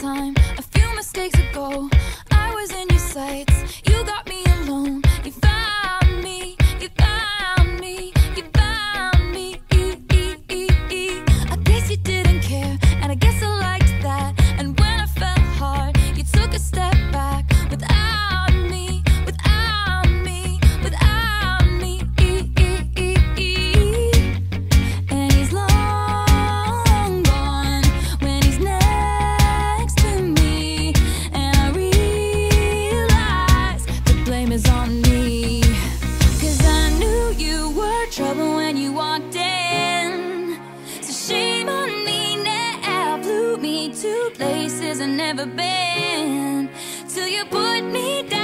time, a few mistakes ago, I was in your sights. You got me alone. You found me. You found me. You found me. I guess you didn't care, and I guess I liked that. And when I fell hard, you took a step back. Without me, without me, without me. And he's long gone when he's next to me. And I realize the blame is on me. 'Cause I knew you were trouble when you walked in. So shame on me now, blew me to places I've never been. Till you put me down.